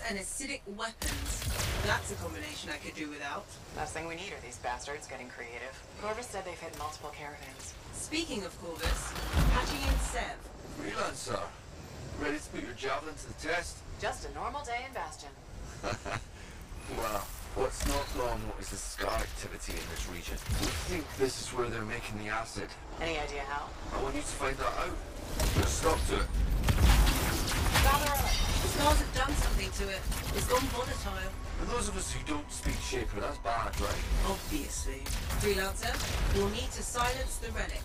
and acidic weapons. That's a combination I could do without. Last thing we need are these bastards getting creative. Corvus said they've hit multiple caravans. Speaking of Corvus, patching in Sev. Freelancer, ready to put your javelin to the test? Just a normal day in Bastion. Well, what's not normal is the scar activity in this region. We think this is where they're making the acid. Any idea how? I want you to find that out. Put a stop to it. Found the relic. The scars have done something to it. It's gone volatile. For those of us who don't speak Shaper, that's bad, right? Obviously. Freelancer, you'll need to silence the relic.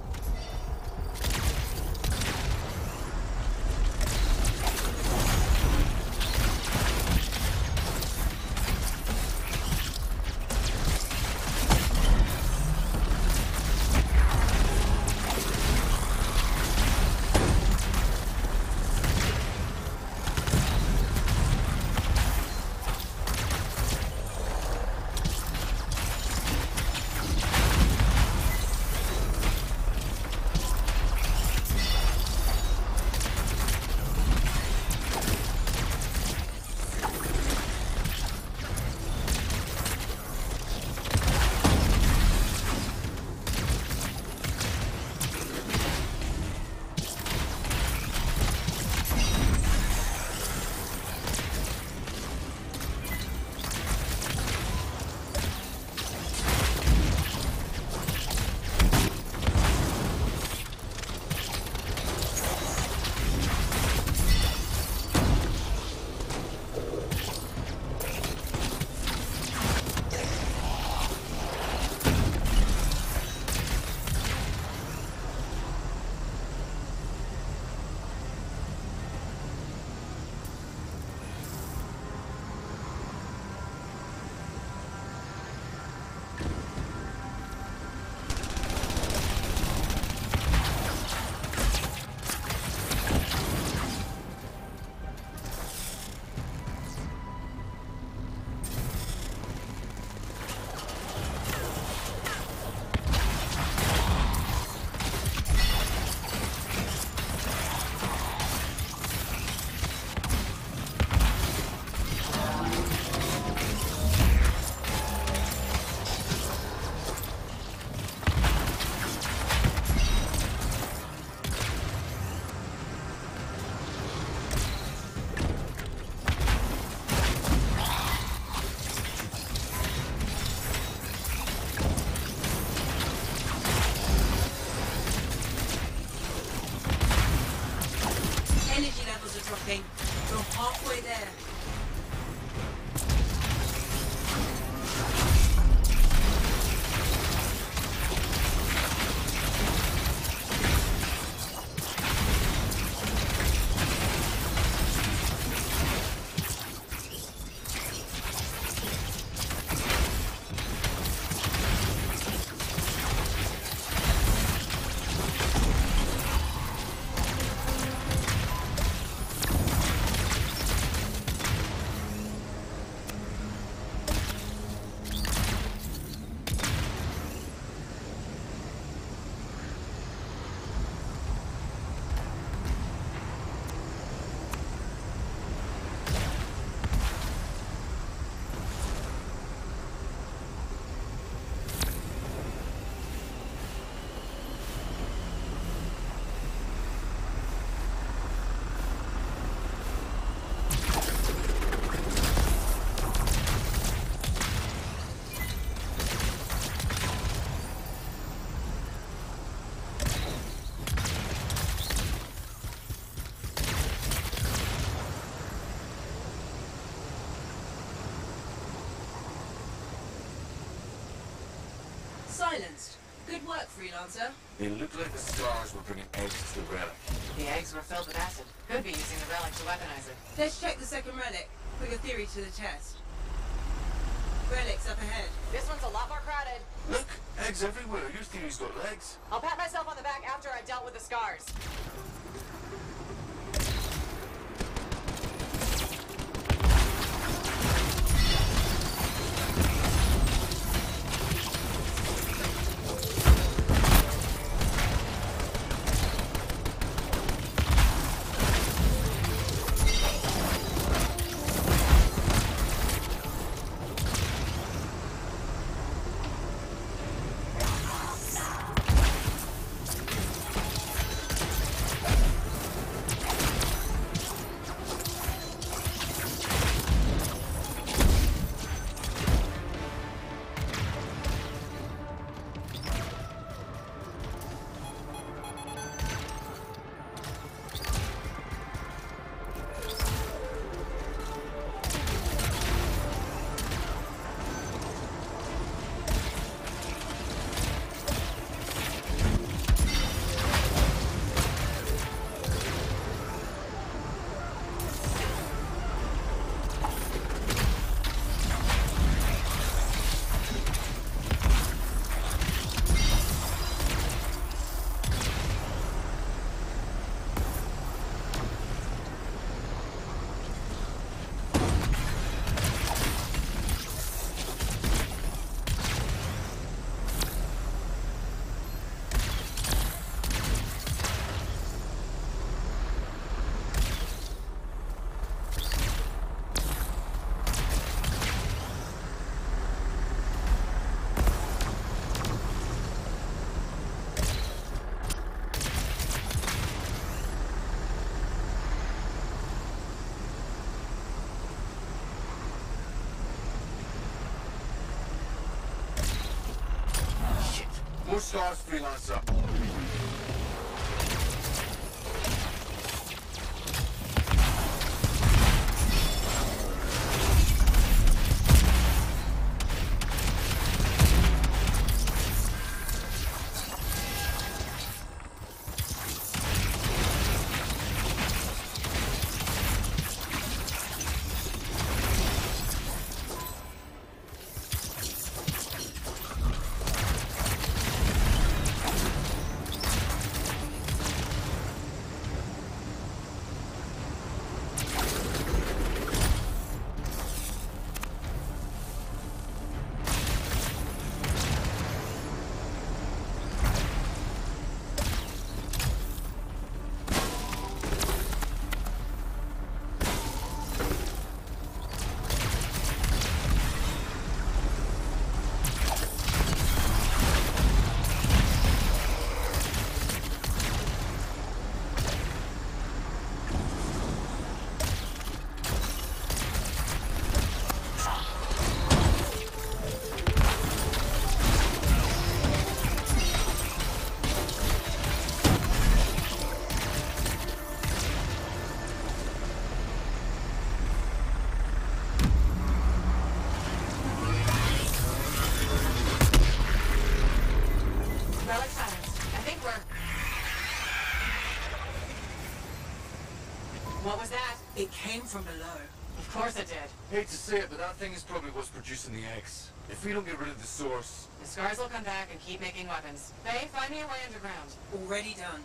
We're halfway there. Silenced. Good work, Freelancer. It looked like the stars were bringing eggs to the relic. The eggs were filled with acid. Could be using the relic to weaponize it. Let's check the second relic. Put your theory to the test. Relic's up ahead. This one's a lot more crowded. Look, eggs everywhere. Your theory's got legs. I'll pat myself on the back after I've dealt with the scars. More stars, Freelancer. What was that? It came from below. Of course it did. Hate to say it, but that thing is probably what's producing the eggs. If we don't get rid of the source... The scars will come back and keep making weapons. Faye, find me a way underground. Already done.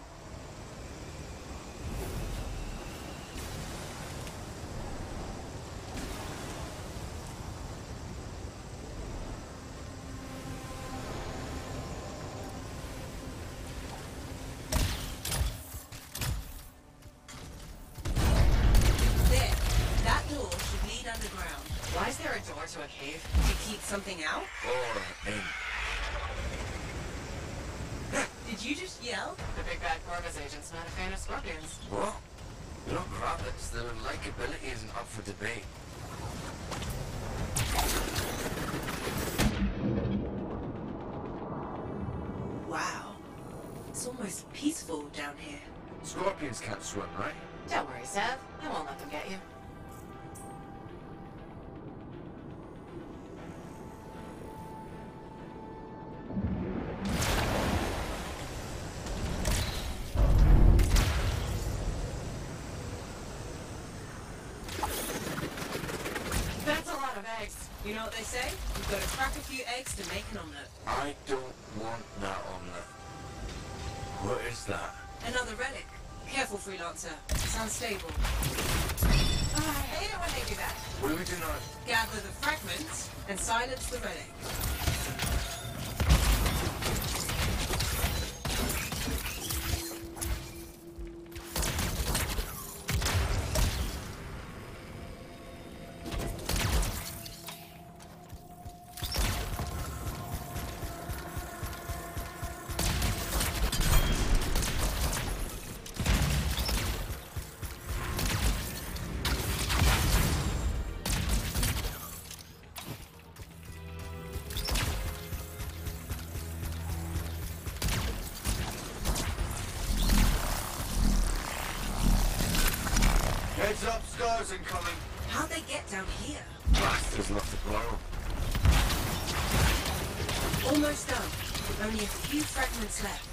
Why is there a door to a cave? To keep something out? Or in. Did you just yell? The big bad Corvus agent's not a fan of scorpions. What? They're not rabbits. Their likability isn't up for debate. Wow. It's almost peaceful down here. Scorpions can't swim, right? Don't worry, Sev. I won't let them get you. You know what they say? You've got to crack a few eggs to make an omelette. I don't want that omelette. What is that? Another relic. Careful, Freelancer. Sounds stable. I hate it when they do that. What do we do now? Gather the fragments and silence the relic. Heads up, stars incoming. How'd they get down here? Bastards left to borrow. Almost done. Only a few fragments left.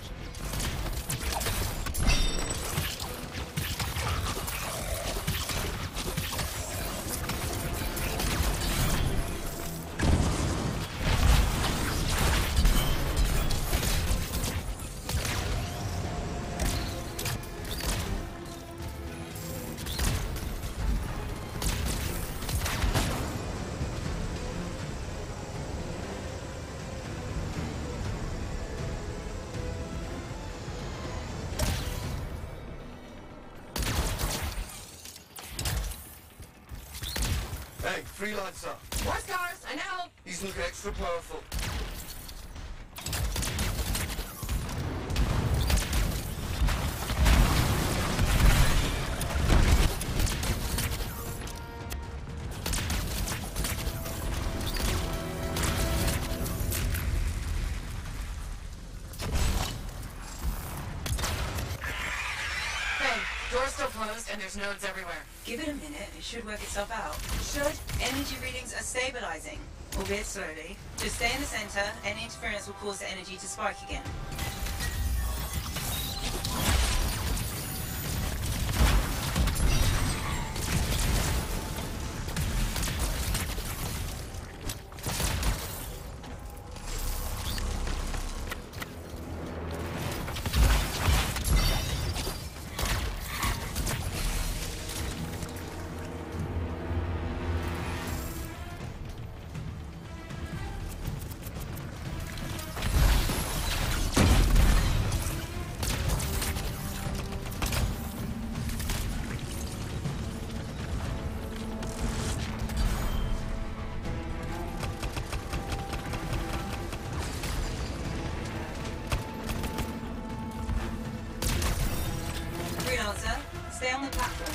Hey, Freelancer. More scars, I know. These look extra powerful. Door's still closed and there's nodes everywhere. Give it a minute, it should work itself out. Should. Energy readings are stabilizing, albeit slowly. Just stay in the center, any interference will cause the energy to spike again. Stay on the platform.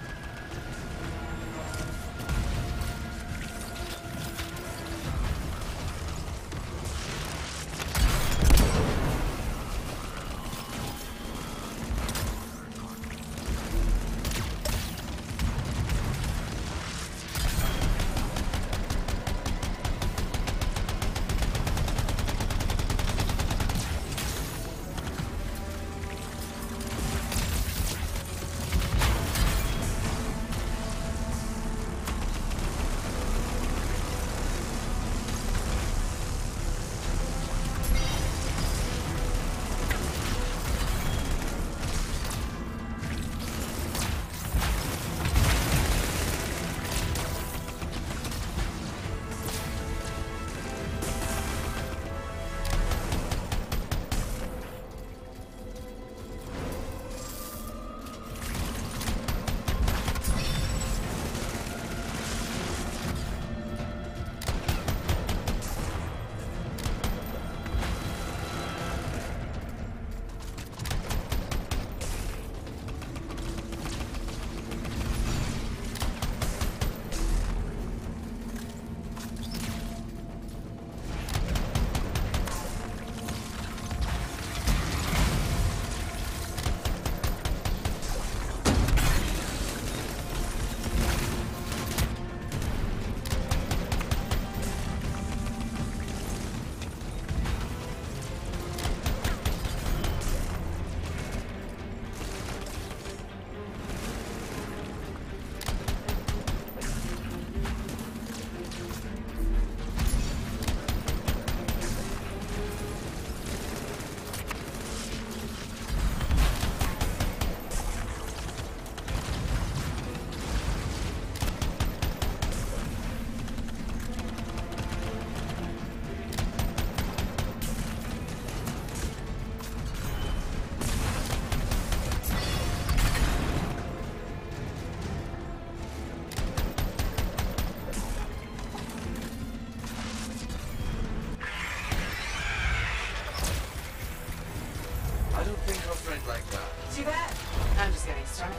Too bad. I'm just getting started.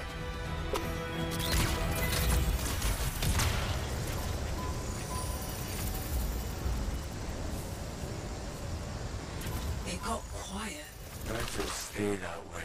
It got quiet. Let it stay that way.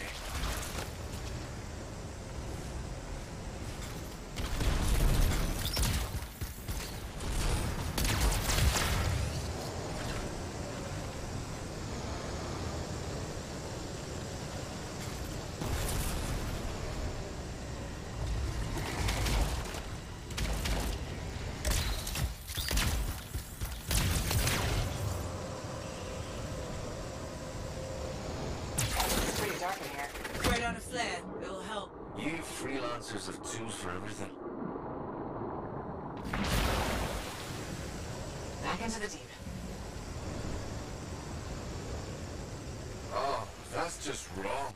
Dark in here. Throw down a flare. It'll help. You freelancers have tools for everything. Back into the deep. Oh, that's just wrong.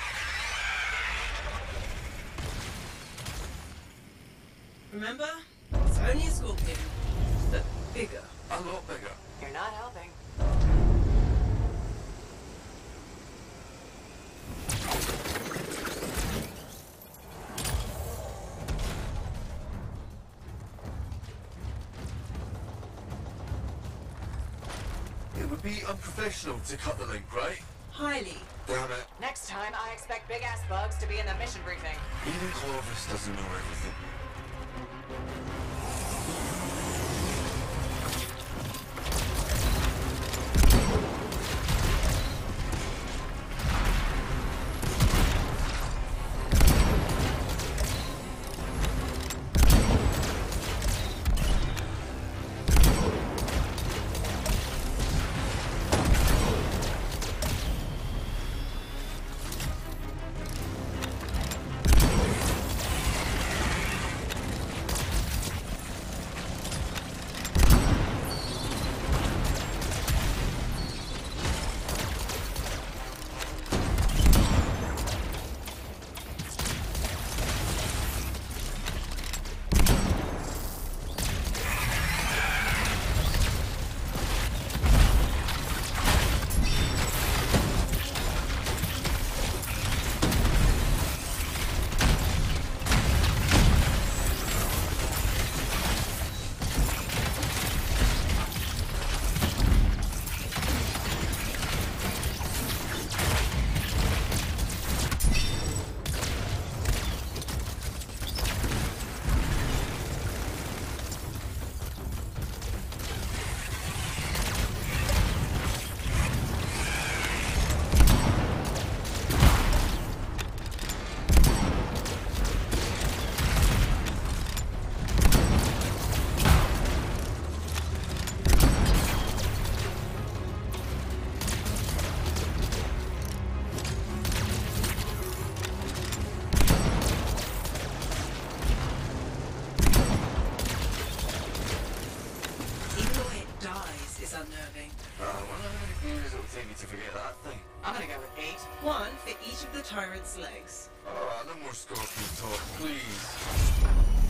Remember? It's only a scorpion, but bigger. A lot bigger. You're not helping. It would be unprofessional to cut the link, right? Highly. Damn it. Next time, I expect big-ass bugs to be in the mission briefing. Even Clovis doesn't know everything. To forget that thing. I'm gonna go with 8. One for each of the Tyrant's legs. No more scorpion talk, please.